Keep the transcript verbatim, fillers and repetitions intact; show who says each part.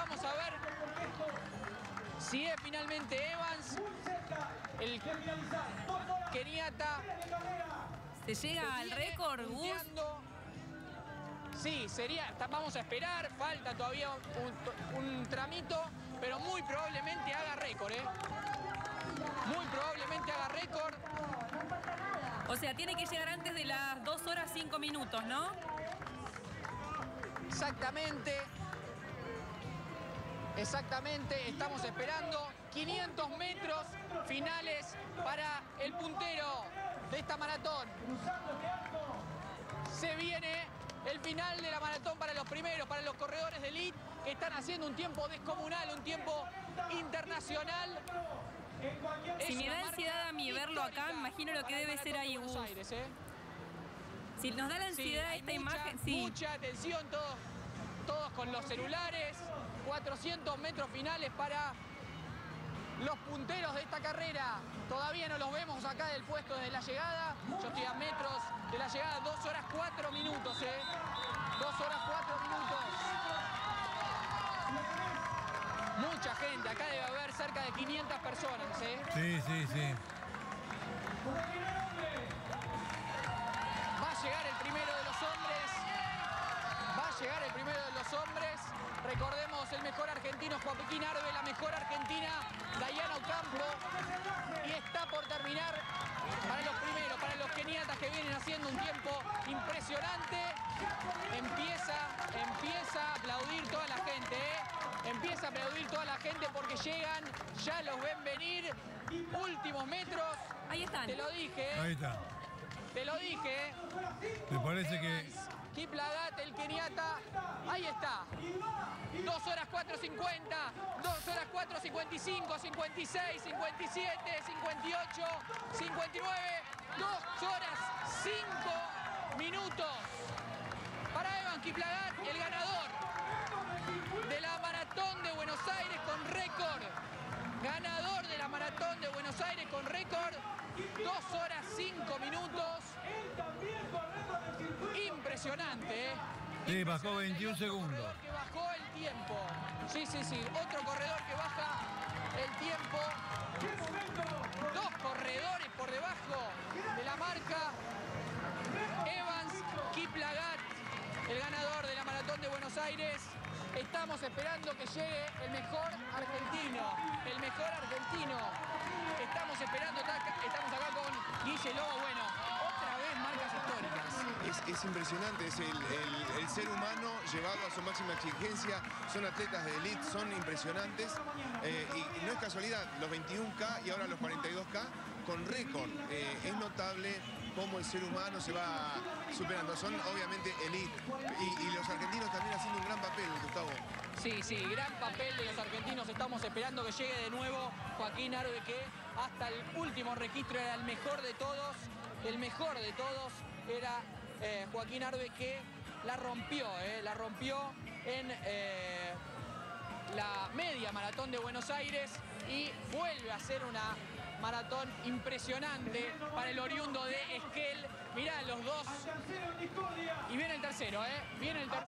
Speaker 1: vamos a ver si es finalmente Evans, el keniata.
Speaker 2: ¿Se llega al récord, Gus?
Speaker 1: Sí, sería, vamos a esperar, falta todavía un, un tramito, pero muy probablemente haga récord, ¿eh? Muy probablemente haga récord.
Speaker 2: O sea, tiene que llegar antes de las dos horas cinco minutos, ¿no?
Speaker 1: Exactamente. Exactamente, estamos esperando quinientos metros finales para el puntero de esta maratón. Se viene el final de la maratón para los primeros, para los corredores de elite que están haciendo un tiempo descomunal, un tiempo internacional.
Speaker 2: Si me da ansiedad a mí verlo acá, me imagino lo que debe ser ahí, Gus.
Speaker 1: Aires, ¿eh?
Speaker 2: Si nos da la ansiedad
Speaker 1: sí,
Speaker 2: esta
Speaker 1: mucha,
Speaker 2: imagen, sí.
Speaker 1: Mucha atención, todos, todos con los celulares. cuatrocientos metros finales para los punteros de esta carrera. Todavía no los vemos acá del puesto desde la llegada. Yo estoy a metros de la llegada. Dos horas cuatro minutos, ¿eh? Dos horas cuatro minutos. Mucha gente. Acá debe haber cerca de quinientas personas, ¿eh?
Speaker 3: Sí, sí, sí.
Speaker 1: Va a llegar el primero de los hombres. Va a llegar el primero de los hombres. Recordemos, el mejor argentino Joaquín Arbe, la mejor argentina Dayana Ocampo. Y está por terminar para los primeros, para los keniatas que vienen haciendo un tiempo impresionante. Empieza, empieza a aplaudir toda la gente, ¿eh? Empieza a aplaudir toda la gente porque llegan, ya los ven venir. Últimos metros.
Speaker 2: Ahí están.
Speaker 1: Te lo dije, ¿eh?
Speaker 3: Ahí está.
Speaker 1: Te lo dije, ¿eh?
Speaker 3: Me parece
Speaker 1: Evans,
Speaker 3: que...
Speaker 1: Kiplagat, el keniata, ahí está. dos horas cuatro cincuenta, dos horas cuatro cincuenta y cinco, cincuenta y seis, cincuenta y siete, cincuenta y ocho, cincuenta y nueve, dos horas cinco minutos. Para Evans Kiplagat, el ganador de la Maratón de Buenos Aires con récord. Ganador de la Maratón de Buenos Aires con récord. dos horas cinco minutos. Impresionante, ¿eh?
Speaker 3: Sí, bajó veintiún segundos.
Speaker 1: Que bajó el tiempo. Sí, sí, sí. Otro corredor que baja el tiempo. Dos corredores por debajo de la marca. Evans Kiplagat, el ganador de la Maratón de Buenos Aires. Estamos esperando que llegue el mejor argentino. El mejor argentino. Estamos esperando, estamos acá con Guille Lobo. Bueno, otra vez marcas históricas.
Speaker 4: Es, es impresionante, es el, el, el ser humano llevado a su máxima exigencia. Son atletas de elite, son impresionantes. Eh, y, y no es casualidad, los veintiún K y ahora los cuarenta y dos K con récord. Eh, es notable cómo el ser humano se va superando. Son obviamente elite. Y, y los argentinos también haciendo un gran papel, Gustavo.
Speaker 1: Sí, sí, gran papel de los argentinos. Estamos esperando que llegue de nuevo Joaquín Arbe, que hasta el último registro era el mejor de todos. El mejor de todos era eh, Joaquín Arbe, que la rompió, eh, la rompió en eh, la media maratón de Buenos Aires y vuelve a ser una maratón impresionante para el oriundo de Esquel. Mirá los dos. Y viene el tercero, ¿eh? Viene el tercero.